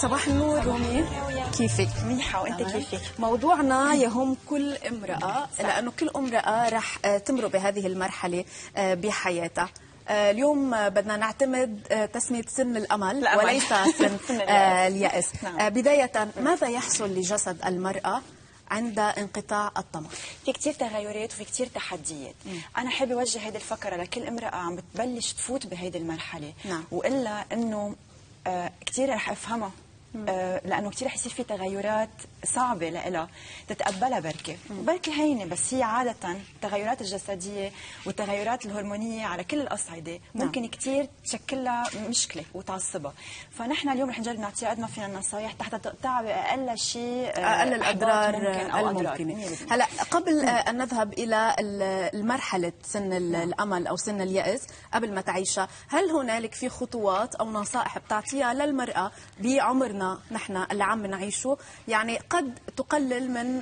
صباح النور رومي، كيفك؟ منيحة، وانت كيفك؟ موضوعنا يهم كل امرأة، لأنه كل امرأة رح تمر بهذه المرحلة بحياتها. اليوم بدنا نعتمد تسمية سن الأمل وليس سن اليأس. بداية، ماذا يحصل لجسد المرأة عند انقطاع الطمث؟ في كتير تغيرات وفي كتير تحديات. أنا حابة أوجه هذه الفكرة لكل امرأة عم بتبلش تفوت بهيدي المرحلة. وإلا إنه كتير رح أفهمها، لأنه كتير رح يصير في تغيرات صعبة لإلها تتقبلها بركة هينة، بس هي عادة التغيرات الجسدية والتغيرات الهرمونية على كل الأصعدة ممكن كتير تشكل لها مشكلة وتعصبها. فنحن اليوم رح نجرب نعطيها قد ما فينا النصايح تحت تقطع بأقل شيء أقل الأضرار الممكنة. هلا قبل أن نذهب إلى المرحلة سن الأمل أو سن اليأس، قبل ما تعيشها، هل هنالك في خطوات أو نصائح بتعطيها للمرأة بعمرنا نحن اللي عم نعيشه، يعني قد تقلل من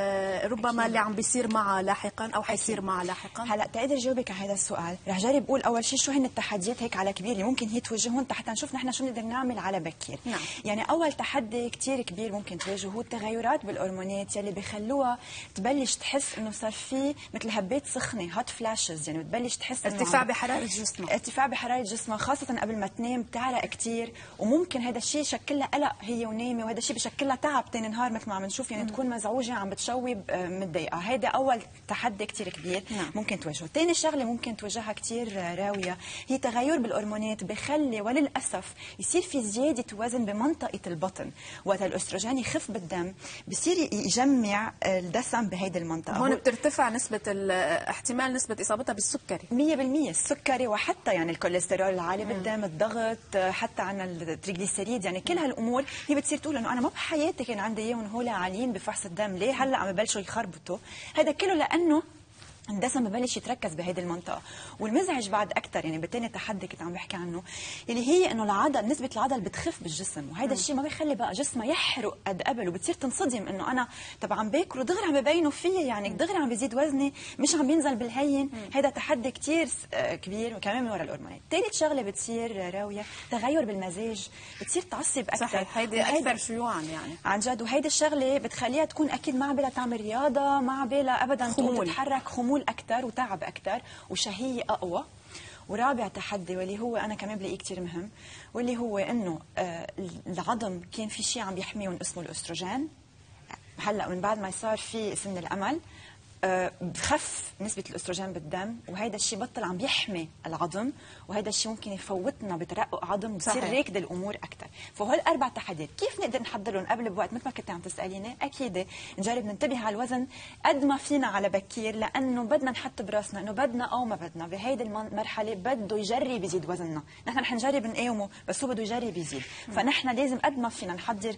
ربما اللي عم بيصير معها لاحقا او حيصير معها لاحقا؟ هلا تقدر جاوبك على هذا السؤال، رح جرب اقول اول شيء شو هن التحديات هيك على كبير اللي ممكن هي تواجههم حتى نشوف نحن شو نقدر نعمل على بكير. يعني اول تحدي كثير كبير ممكن تواجهه هو التغيرات بالهرمونات يلي بخلوها تبلش تحس انه صار في مثل هبات سخنه، هوت فلاشز، يعني بتبلش تحس ارتفاع بحراره جسمها، ارتفاع بحراره جسمها، خاصه قبل ما تنام بتعرق كثير، وممكن هذا الشيء يشكل لها قلق هي ونايمه، وهذا الشيء بشكل لها تعب ثاني نهار مثل ما عم نشوف، يعني تكون مزعوجه عم بتشوب متضايقه. هيدا اول تحدي كثير كبير ممكن تواجهه. ثاني شغله ممكن تواجهها كثير راويه هي تغير بالهرمونات بخلي وللاسف يصير في زياده وزن بمنطقه البطن، وقت الاستروجين يخف بالدم بصير يجمع الدسم بهيدي المنطقه. هون بترتفع نسبه احتمال نسبه اصابتها بالسكري 100%، السكري وحتى يعني الكوليسترول العالي بالدم، الضغط، حتى عن التريغليسيريد، يعني كل هالامور هي بتصير تقول انه انا ما بحياتي كان عندي اياهم هول عاليين بفحص الدم، ليه هلا عم ببلشوا يخربطوا؟ هذا كله لانه الدسم ببلش يتركز بهيدي المنطقه. والمزعج بعد اكثر، يعني بالتاني تحدي كنت عم بحكي عنه، اللي هي انه العضل، نسبه العضل بتخف بالجسم، وهذا الشيء ما بيخلي بقى جسمها يحرق قد قبل، وبتصير تنصدم انه انا طب عم باكل ودغري عم ببينوا فيي، يعني دغري عم بيزيد وزني، مش عم بينزل بالهين. هذا تحدي كثير كبير، وكمان من وراء الهرمونات. ثالث شغله بتصير راويه تغير بالمزاج، بتصير تعصب اكثر. صحيح، هيدي اكثر شيوعا يعني عن جد، وهيدي الشغله بتخليها تكون اكيد ما عم تعمل رياضه، ما عم ابدا تتحرك، خمول اكثر وتعب اكثر وشهيه اقوى. ورابع تحدي واللي هو انا كمان بلاقيه كثير مهم، واللي هو انه العظم كان في شيء عم يحميهم اسمه الاستروجين، هلا من بعد ما صار في سن الامل بخف نسبة الأستروجين بالدم، وهيدا الشيء بطل عم يحمي العظم، وهيدا الشيء ممكن يفوتنا بترقق عظم وتصير راكده الأمور أكثر. فهول 4 تحديات كيف نقدر نحضرهم قبل بوقت؟ مثل ما كنت عم تسأليني، أكيد نجرب ننتبه على الوزن قد ما فينا على بكير، لأنه بدنا نحط براسنا إنه بدنا أو ما بدنا بهيدي المرحلة بده يجرب يزيد وزننا، نحن رح نجرب نقاومه بس هو بده يجرب يزيد. فنحن لازم قد ما فينا نحضر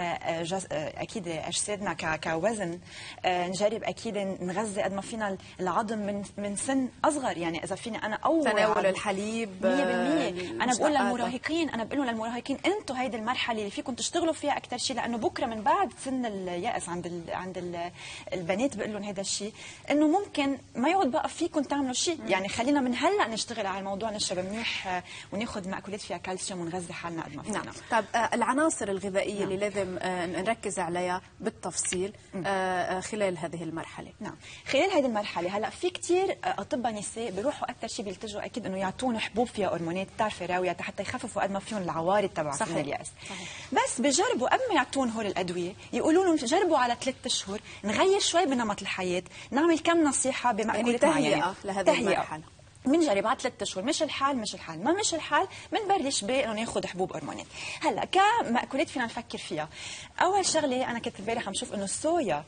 أكيد أجسادنا كوزن، نجرب أكيد نغذي قد ما فينا العظم من سن اصغر، يعني اذا فيني انا اول تناول الحليب 100%. انا بقول للمراهقين، انتم هيدي المرحله اللي فيكم تشتغلوا فيها اكثر شيء، لانه بكره من بعد سن اليأس عند البنات بقول لهم هذا الشيء، انه ممكن ما يعود بقى فيكم تعملوا شيء. يعني خلينا من هلا نشتغل على الموضوع، نشرب منيح وناخذ مأكولات فيها كالسيوم ونغذي حالنا قد ما فينا. طيب العناصر الغذائيه اللي لازم نركز عليها بالتفصيل خلال هذه المرحله. خلال هذه المرحله هلا في كثير اطباء نساء بيروحوا اكثر شيء بيلتجوا اكيد انه يعطون حبوب فيها هرمونات، بتعرفي راويه، حتى يخففوا قد ما فيهم العوارض تبع سن اليأس. بس بجربوا قبل ما يعطون هول الادويه يقولوا لهم جربوا على 3 اشهر نغير شوي بنمط الحياه، نعمل كم نصيحه بمأكولات معينه، تهيئه لهذه المرحله. بنجرب على 3 اشهر، مش الحال ما مش الحال بنبلش بانه ناخذ حبوب هرمونات. هلا كمأكولات فينا نفكر فيها، اول شغله انا كنت امبارح عم شوف انه الصويا،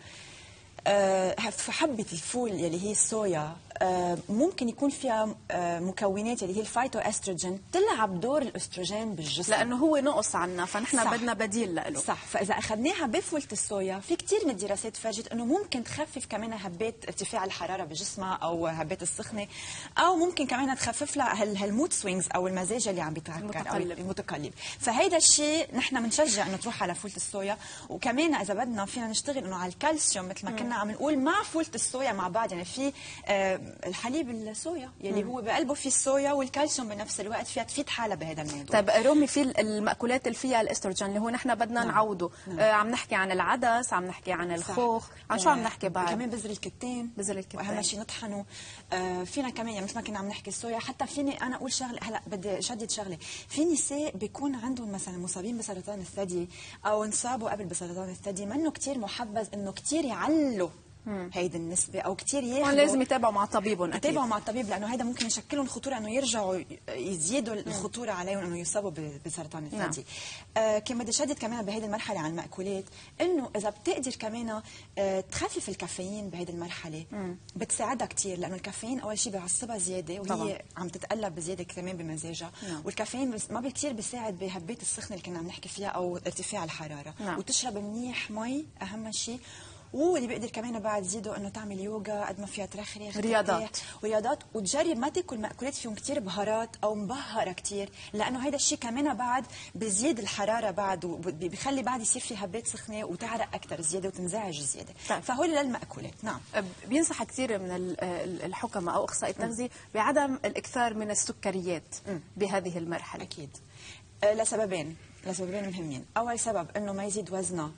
حبة الفول يلي هي الصويا ممكن يكون فيها مكونات اللي هي الفايتو استروجين تلعب دور الاستروجين بالجسم، لانه هو نقص عنا، فنحن بدنا بديل له. صح. فاذا اخذناها بفولة الصويا في كثير من الدراسات فرجت انه ممكن تخفف كمان هبات ارتفاع الحراره بجسمها او هبات السخنه، او ممكن كمان تخفف لها هالمود سوينجز او المزاج اللي عم بيتغير او المتقلب. فهيدا الشيء نحن بنشجع انه تروح على فولة الصويا. وكمان اذا بدنا فينا نشتغل انه على الكالسيوم مثل ما كنا عم نقول مع فولة الصويا مع بعض، يعني في الحليب الصويا يلي هو بقلبه في الصويا والكالسيوم بنفس الوقت، فيها تفيد حالها بهذا الموضوع. طيب رومي، في المأكولات اللي فيها الاستروجين اللي هو نحن بدنا نعوضه، عم نحكي عن العدس، عم نحكي عن الخوخ، عن شو عم نحكي بعد؟ كمان بذر الكتان. واهم شيء نطحنه. فينا كمان يعني مثل ما كنا عم نحكي الصويا، حتى فيني انا اقول شغله، هلا بدي شدد شغله، في نساء بيكون عندهم مثلا مصابين بسرطان الثدي او انصابوا قبل بسرطان الثدي، منه كثير محبذ انه كثير يعلوا هيدي النسبه او كثير ياخذوا، لازم يتابعوا مع طبيبهم. اكيد يتابعوا مع الطبيب، لانه هذا ممكن يشكلهم خطوره انه يرجعوا يزيدوا الخطوره عليهم انه يصابوا بسرطان الثدي. كان بدي شدد كمان بهيدي المرحله عن المأكولات، انه اذا بتقدر كمان تخفف الكافيين بهيدي المرحله بتساعدها كثير، لانه الكافيين اول شيء بيعصبها زياده وهي طبعا عم تتقلب بزياده كمان بمزاجها. والكافيين ما كثير بيساعد بهبات السخنه اللي كنا عم نحكي فيها او ارتفاع الحراره. وتشرب منيح مي اهم شيء. واللي بيقدر كمان بعد زيدوا انه تعمل يوغا قد ما فيها ترخرخ، رياضات وتجرب ما تاكل مأكولات فيهم كثير بهارات او مبهره كثير، لانه هذا الشيء كمان بعد بزيد الحراره بعد، وبيخلي بعد يصير في هبات سخنه وتعرق اكثر زياده وتنزعج زياده. فهول للمأكولات. نعم. بينصح كثير من الحكماء او اخصائي التغذيه بعدم الاكثار من السكريات بهذه المرحله. اكيد لسببين مهمين. اول سبب انه ما يزيد وزنها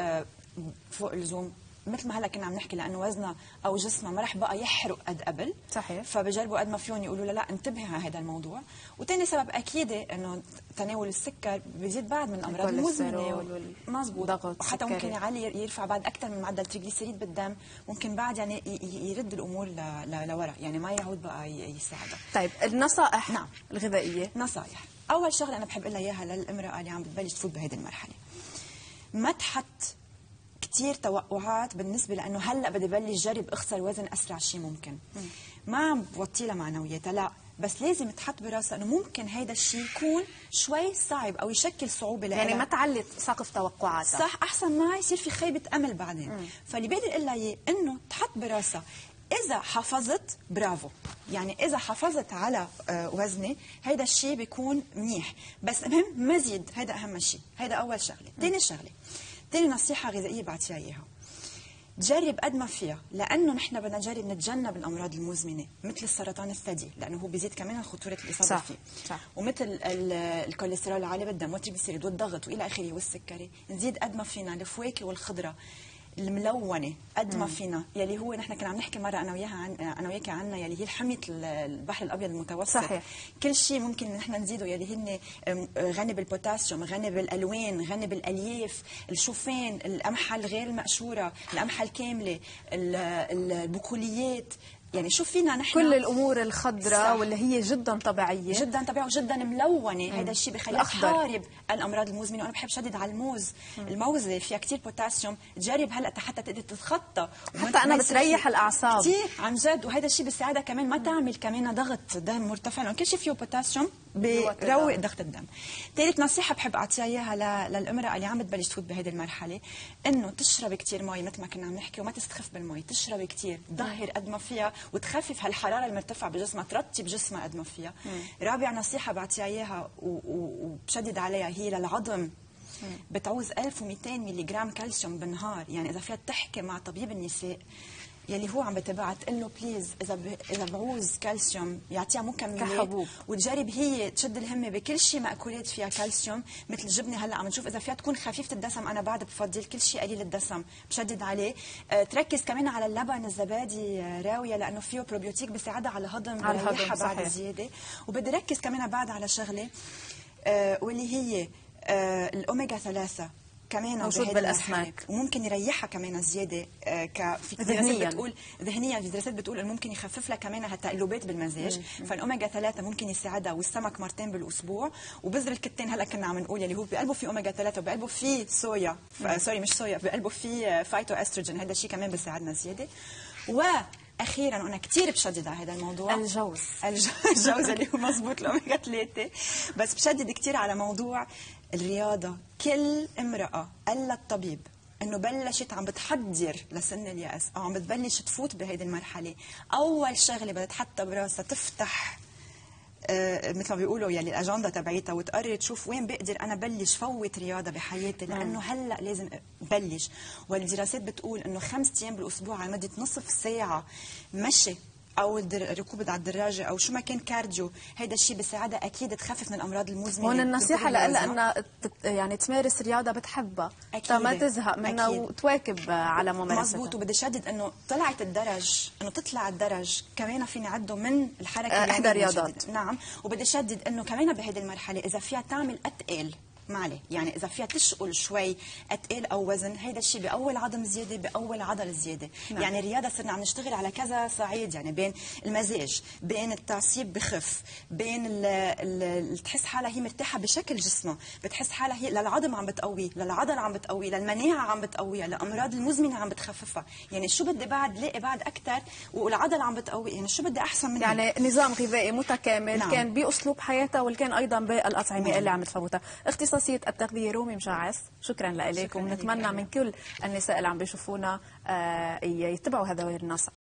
فوق اللزوم، مثل ما هلا كنا عم نحكي، لانه وزنها او جسمها ما رح بقى يحرق قد قبل. صحيح. فبجربوا قد ما فيهم يقولوا لا انتبهي على هذا الموضوع. وثاني سبب اكيد انه تناول السكر بيزيد بعد من الامراض المزمنه. مزبوط. وحتى ممكن يعلي يرفع بعد اكثر من معدل التريغليسيريد بالدم، ممكن بعد يعني يرد الامور لورا، يعني ما يعود بقى يساعدها. طيب النصائح الغذائيه. نصائح، اول شغله انا بحب اقول لها اياها للامراه اللي عم بتبلش تفوت بهذه المرحله، ما تحط كثير توقعات بالنسبه لانه هلا بدي بلش جرب اخسر وزن اسرع شيء ممكن. ما عم بوطي لها معنوياتها، لا، بس لازم تحط براسها انه ممكن هيدا الشيء يكون شوي صعب او يشكل صعوبه لها، يعني ما تعلي سقف توقعاتها. صح، احسن ما يصير في خيبه امل بعدين. فاللي بقدر اقول لها اياه انه تحط براسها اذا حافظت برافو، يعني اذا حافظت على وزني هيدا الشيء بيكون منيح، بس المهم ما زيد، هيدا اهم شيء. هيدا اول شغله. ثاني نصيحه غذائيه بعطيها اياها، تجرب قد ما فيها، لانه نحن بدنا نجرب نتجنب الامراض المزمنه مثل السرطان الثدي، لانه هو بيزيد كمان خطوره الاصابه فيه. صح. ومثل الكوليسترول العالي بالدم والتريغليسيريد والضغط والى اخره والسكري. نزيد قد ما فينا الفواكه والخضره الملونه قد ما فينا، يلي هو نحن كنا عم نحكي مره انا وياك عنها، يلي هي حميه البحر الابيض المتوسط. صحيح. كل شيء ممكن نحن نزيده، يلي هن غني بالبوتاسيوم، غني بالالوان، غني بالالياف، الشوفان، القمحه الغير المقشوره، القمحه الكامله، البقوليات، يعني شوف فينا نحن كل الامور الخضراء واللي هي جدا طبيعيه وجدا ملونه. هذا الشيء بخليها تحارب الامراض المزمنه. وانا بحب شدد على الموز. الموزه فيها كثير بوتاسيوم، تجرب هلا حتى تقدر تتخطى، حتى انا بتريح الاعصاب كثير عن جد. وهذا الشيء بيساعدها كمان ما تعمل كمان ضغط دم مرتفع، لانه كل شيء فيه بوتاسيوم بيروق ضغط الدم. ثالث نصيحه بحب اعطيها اياها للامراه اللي عم تبلش تفوت بهذه المرحله، انه تشرب كثير مي مثل ما كنا عم نحكي، وما تستخف بالمي، تشرب كثير، تظهر قد ما فيها وتخفف هالحراره المرتفعه بجسمها، ترطب جسمها قد ما فيها. رابع نصيحه بعطيها اياها وبشدد عليها هي للعظم، بتعوز 1200 ملي جرام كالسيوم بالنهار. يعني اذا فيها تحكي مع طبيب النساء يلي هو عم بتبعها تقول له بليز اذا بعوز كالسيوم يعطيها مكملات، وتجرب هي تشد الهمه بكل شيء مأكولات فيها كالسيوم مثل الجبنه. هلا عم نشوف اذا فيها تكون خفيفه الدسم، انا بعد بفضل كل شيء قليل الدسم، بشدد عليه. تركز كمان على اللبن، الزبادي راويه لانه فيه بروبيوتيك بيساعدها على الهضم، بريحها بعد زياده. وبدي ركز كمان بعد على شغله واللي هي الاوميجا 3 كمان موجود بالاسماك، وممكن يريحها كمان زياده. في دراسات بتقول ذهنيا، في دراسات بتقول انه ممكن يخفف لها كمان هالتقلبات بالمزاج. فالاوميجا 3 ممكن يساعدها، والسمك مرتين بالاسبوع، وبذر الكتان هلا كنا عم نقول يلي هو بقلبه في اوميجا 3 وبقلبه في صويا، سوري مش صويا، بقلبه في فايتو استروجين، هذا الشيء كمان بيساعدنا زياده. اخيرا وانا كثير بشدد على هذا الموضوع، الجوز اللي هو مزبوط الاوميجا 3، بس بشدد كثير على موضوع الرياضه. كل امراه قال الطبيب انه بلشت عم بتحضر لسن اليأس او عم بتبلش تفوت بهيدي المرحله، اول شغله بدها تحطها براسها تفتح مثل ما بيقولوا يلي الاجنده تبعيتها، وتقرر تشوف وين بقدر انا بلش فوت رياضه بحياتي، لانه هلا لازم بلش. والدراسات بتقول انه 5 ايام بالاسبوع على مده نصف ساعه مشي او ركوب على الدراجه او شو ما كان كارديو، هيدا الشيء بيساعدها اكيد تخفف من الامراض المزمنه. هون النصيحه لها انها يعني تمارس رياضه بتحبها ما تزهق منها وتواكب على ممارستها. مزبوط. وبدي شدد انه طلعت الدرج، انه تطلع الدرج كمان فيني عده من الحركه احدى الرياضات. نعم. وبدي شدد انه كمان بهيدي المرحله اذا فيها تعمل اتقال ما عليه، يعني اذا فيها تشقل شوي اتقال او وزن، هيدا الشيء باول عظم زياده باول عضل زياده. نعم. يعني الرياضه صرنا عم نشتغل على كذا صعيد، يعني بين المزاج، بين التعصيب بخف، بين تحس حالها هي مرتاحه بشكل جسمها، بتحس حالها هي للعظم عم بتقويه، للعضل عم بتقويه، للمناعه عم بتقويها، للامراض المزمنه عم بتخففها. يعني شو بدي بعد لاقي بعد اكثر، والعضل عم بتقوي، يعني شو بدي احسن من يعني نظام غذائي متكامل. نعم. كان باسلوب حياتها والكان ايضا بالاطعمه. نعم. اللي عم تفوتها. اختصاصيه التغذيه رومي مجعس، شكرا لك، ونتمنى من كل النساء اللي عم بيشوفونا يتبعوا هذه النصائح.